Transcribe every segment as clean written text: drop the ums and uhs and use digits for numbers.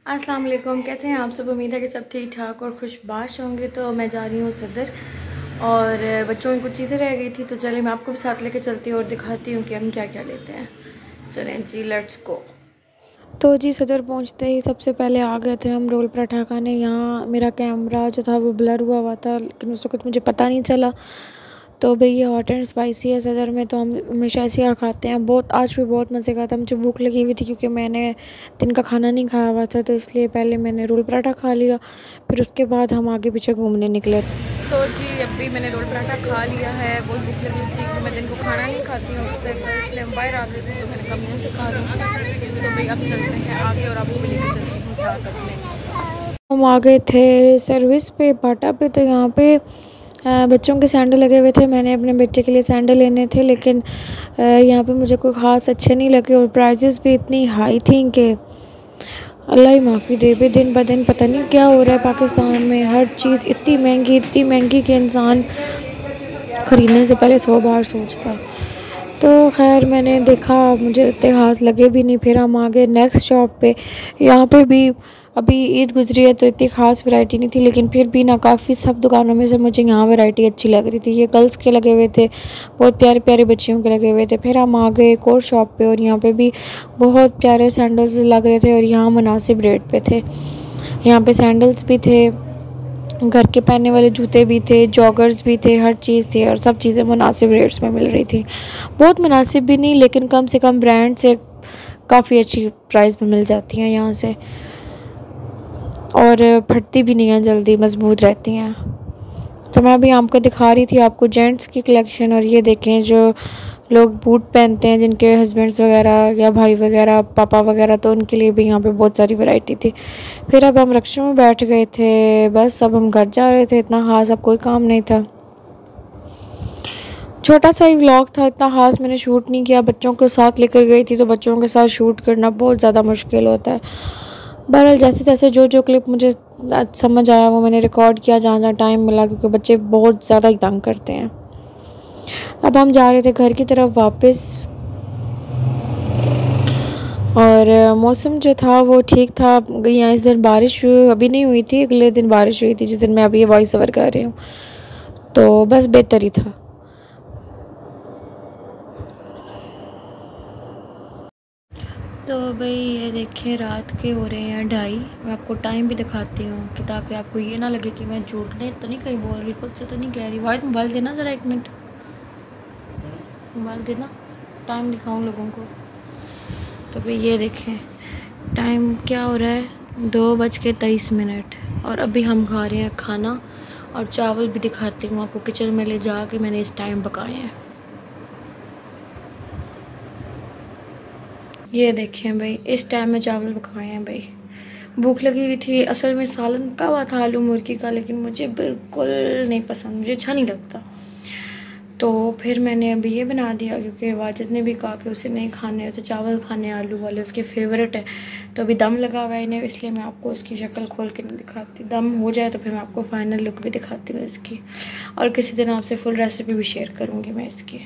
अस्सलाम वालेकुम, कैसे हैं आप सब। उम्मीद है कि सब ठीक ठाक और खुशबाश होंगे। तो मैं जा रही हूँ सदर और बच्चों की कुछ चीज़ें रह गई थी, तो चले मैं आपको भी साथ लेके चलती हूँ और दिखाती हूँ कि हम क्या क्या लेते हैं। चलें जी, लेट्स गो। तो जी सदर पहुँचते ही सबसे पहले आ गए थे हम रोल पराठा खाने। यहाँ मेरा कैमरा जो था वो ब्लर हुआ था, लेकिन उस वक्त मुझे पता नहीं चला। तो भाई ये हॉट एंड स्पाइसी है सदर में, तो हम हमेशा ऐसे ही खाते हैं। बहुत आज भी बहुत मज़े का था। मुझे भूख लगी हुई थी क्योंकि मैंने दिन का खाना नहीं खाया हुआ था, तो इसलिए पहले मैंने रोल पराठा खा लिया, फिर उसके बाद हम आगे पीछे घूमने निकले। तो जी अभी मैंने रोल पराठा खा लिया है। बहुत भूख लगी थी क्योंकि मैं दिन को खाना नहीं खाती हूँ, उससे इसलिए हम बाहर आ गए थे, तो मैंने कम से खा लूँ। तो भाई अब चलते हैं आगे और आपको भी लेकर चलती हूँ साथ अपने। हम आ गए थे सर्विस पे बाटा पे, तो यहाँ पे बच्चों के सैंडल लगे हुए थे। मैंने अपने बच्चे के लिए सैंडल लेने थे, लेकिन यहाँ पे मुझे कोई ख़ास अच्छे नहीं लगे और प्राइसेस भी इतनी हाई थी कि अल्लाह ही माफ़ी दे। भी दिन ब दिन पता नहीं क्या हो रहा है पाकिस्तान में, हर चीज़ इतनी महंगी कि इंसान ख़रीदने से पहले 100 बार सोचता है। तो खैर मैंने देखा, मुझे इतने खास लगे भी नहीं। फिर हम आ गए नेक्स्ट शॉप पे। यहाँ पे भी अभी ईद गुजरी है तो इतनी ख़ास वैरायटी नहीं थी, लेकिन फिर भी ना काफ़ी सब दुकानों में से मुझे यहाँ वैरायटी अच्छी लग रही थी। ये गर्ल्स के लगे हुए थे, बहुत प्यारे प्यारे बच्चियों के लगे हुए थे। फिर हम आ गए एक और शॉप पे और यहाँ पे भी बहुत प्यारे सैंडल्स लग रहे थे और यहाँ मुनासिब रेट पे थे। यहाँ पे सैंडल्स भी थे, घर के पहनने वाले जूते भी थे, जॉगर्स भी थे, हर चीज़ थी और सब चीज़ें मुनासिब रेट्स में मिल रही थी। बहुत मुनासिब भी नहीं, लेकिन कम से कम ब्रांड से काफ़ी अच्छी प्राइस में मिल जाती हैं यहाँ से, और फटती भी नहीं है जल्दी, मज़बूत रहती हैं। तो मैं अभी आपको दिखा रही थी आपको जेंट्स की कलेक्शन। और ये देखें जो लोग बूट पहनते हैं, जिनके हस्बैंड्स वगैरह या भाई वगैरह पापा वगैरह, तो उनके लिए भी यहाँ पे बहुत सारी वैरायटी थी। फिर अब हम रिक्शा में बैठ गए थे, बस अब हम घर जा रहे थे। इतना ख़ास अब कोई काम नहीं था, छोटा सा ही व्लॉग था, इतना ख़ास मैंने शूट नहीं किया। बच्चों को साथ लेकर गई थी, तो बच्चों के साथ शूट करना बहुत ज़्यादा मुश्किल होता है। बहरहाल जैसे जैसे जो क्लिप मुझे समझ आया वो मैंने रिकॉर्ड किया जहाँ जहाँ टाइम मिला, क्योंकि बच्चे बहुत ज़्यादा ही तंग करते हैं। अब हम जा रहे थे घर की तरफ वापस, और मौसम जो था वो ठीक था। यहाँ इस दिन बारिश अभी नहीं हुई थी, अगले दिन बारिश हुई थी जिस दिन मैं अभी ये वॉइस ओवर कर रही हूँ, तो बस बेहतर ही था। तो भाई ये देखिए रात के हो रहे हैं 2:30। मैं आपको टाइम भी दिखाती हूँ कि ताकि आपको ये ना लगे कि मैं झूठने तो नहीं कहीं बोल रही, खुद से तो नहीं कह रही। वाहिद मोबाइल देना ज़रा, 1 मिनट मोबाइल देना, टाइम दिखाऊँ लोगों को। तो भाई ये देखें टाइम क्या हो रहा है, 2:23। और अभी हम खा रहे हैं खाना, और चावल भी दिखाती हूँ आपको किचन में ले जा के मैंने इस टाइम पकाए हैं। ये देखें भाई इस टाइम में चावल पकाए हैं। भाई भूख लगी हुई थी। असल में सालन पका हुआ था आलू मुर्गी का, लेकिन मुझे बिल्कुल नहीं पसंद, मुझे अच्छा नहीं लगता। तो फिर मैंने अभी ये बना दिया, क्योंकि वाजिद ने भी कहा कि उसे नहीं खाने, उसे चावल खाने आलू वाले, उसके फेवरेट है। तो अभी दम लगा हुआ है इन्हें, इसलिए मैं आपको इसकी शक्ल खोल के नहीं दिखाती। दम हो जाए तो फिर मैं आपको फाइनल लुक भी दिखाती हूँ इसकी, और किसी दिन आपसे फुल रेसिपी भी शेयर करूँगी मैं इसकी।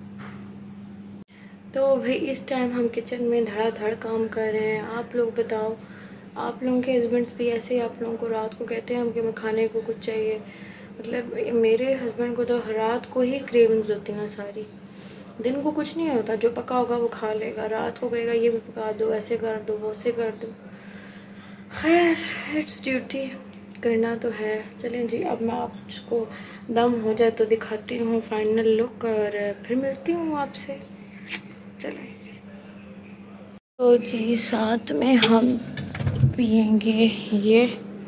तो भाई इस टाइम हम किचन में धड़ाधड़ काम कर रहे हैं। आप लोग बताओ, आप लोगों के हस्बैंड्स भी ऐसे ही आप लोगों को रात को कहते हैं कि मैं खाने को कुछ चाहिए? मतलब मेरे हस्बैंड को तो रात को ही क्रेविंग्स होती हैं सारी। दिन को कुछ नहीं होता, जो पका होगा वो खा लेगा, रात को कहेगा ये भी पका दो, ऐसे कर दो, वो से कर दो। खैर इट्स ड्यूटी, करना तो है। चलें जी, अब मैं आपको दम हो जाए तो दिखाती हूँ फाइनल लुक, और फिर मिलती हूँ आपसे। चलें जी। तो जी साथ में हम पियेंगे ये,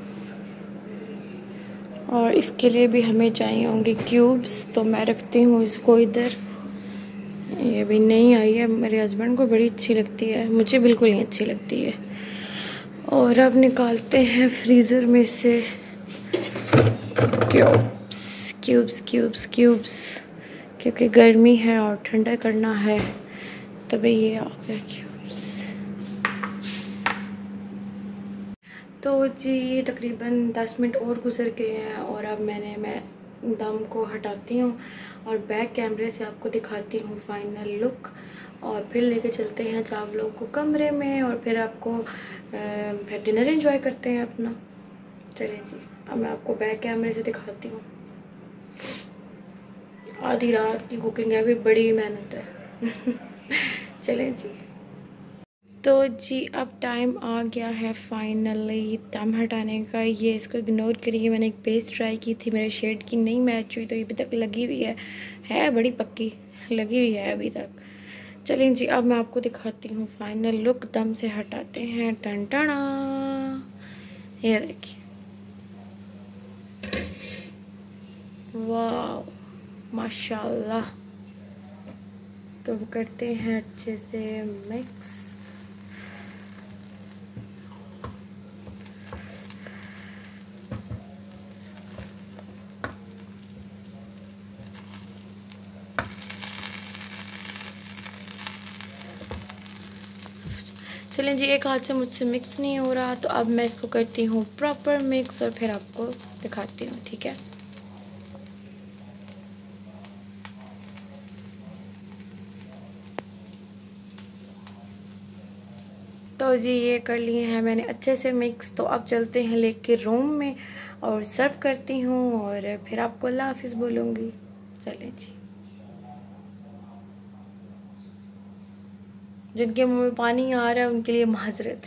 और इसके लिए भी हमें चाहिए होंगे क्यूब्स। तो मैं रखती हूँ इसको इधर। ये भी नहीं आई है, मेरे हस्बैंड को बड़ी अच्छी लगती है, मुझे बिल्कुल नहीं अच्छी लगती है। और अब निकालते हैं फ्रीज़र में से क्यूब्स क्यूब्स क्यूब्स क्यूब्स, क्योंकि गर्मी है और ठंडा करना है। तभी ये आ गया क्यूब्स। तो जी तकरीबन 10 मिनट और गुजर गए हैं, और अब मैं दम को हटाती हूँ और बैक कैमरे से आपको दिखाती हूँ फाइनल लुक, और फिर लेके चलते हैं चावलों को कमरे में, और फिर आपको फिर डिनर एंजॉय करते हैं अपना। चलिए जी, अब मैं आपको बैक कैमरे से दिखाती हूँ। आधी रात की कुकिंग है, अभी बड़ी मेहनत है। चलें जी। तो जी अब टाइम आ गया है फाइनली दम हटाने का। ये इसको इग्नोर करिए, मैंने एक पेस्ट ट्राई की थी, मेरे शेड की नहीं मैच हुई, तो ये अभी तक लगी हुई है बड़ी पक्की लगी हुई है अभी तक। चलें जी, अब मैं आपको दिखाती हूँ फाइनल लुक। दम से हटाते हैं, टन टना, ये देखिए, वाह माशाल्लाह। तो करते हैं अच्छे से मिक्स। चलें जी, एक हाथ से मुझसे मिक्स नहीं हो रहा, तो अब मैं इसको करती हूँ प्रॉपर मिक्स और फिर आपको दिखाती हूँ, ठीक है। तो जी ये कर लिए हैं मैंने अच्छे से मिक्स। तो अब चलते हैं लेके रूम में और सर्व करती हूँ, और फिर आपको अल्लाह हाफिज़ बोलूँगी। चलें जी। जिनके मुंह में पानी आ रहा है उनके लिए माजरत।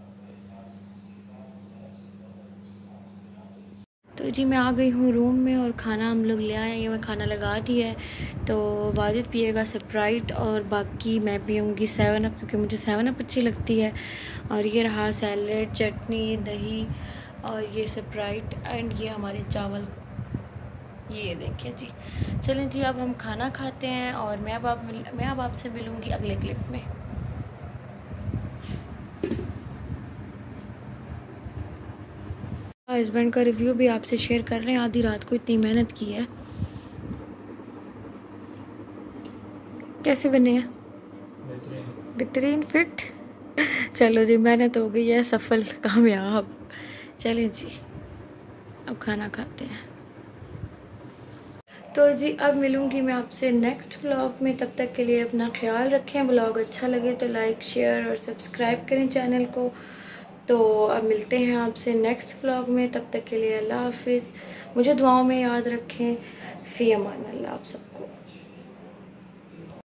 तो जी मैं आ गई हूँ रूम में, और खाना हम लोग ले आए हैं, ये मैं खाना लगा दिया है। तो वाजिद पिएगा स्प्राइट और बाकी मैं पीऊँगी 7 अप, क्योंकि मुझे 7 अप अच्छी लगती है। और ये रहा सैलेड, चटनी, दही और ये स्प्राइट, एंड ये हमारे चावल, ये देखिए जी। चलें जी, अब हम खाना खाते हैं, और मैं अब आपसे मिलूँगी अगले क्लिप में। हस्बैंड का रिव्यू भी आपसे शेयर कर रहे हैं। आधी रात को इतनी मेहनत की है। कैसे बने हैं? बेहतरीन फिट। चलो जी, मेहनत हो गई है सफल, कामयाब। चलें जी, अब खाना खाते हैं। तो जी अब मिलूँगी मैं आपसे नेक्स्ट व्लॉग में। तब तक के लिए अपना ख्याल रखें। व्लॉग अच्छा लगे तो लाइक, शेयर और सब्सक्राइब करें चैनल को। तो अब मिलते हैं आपसे नेक्स्ट व्लॉग में। तब तक के लिए अल्लाह हाफिज़। मुझे दुआओं में याद रखें। फ़ी अमान अल्लाह आप सबको।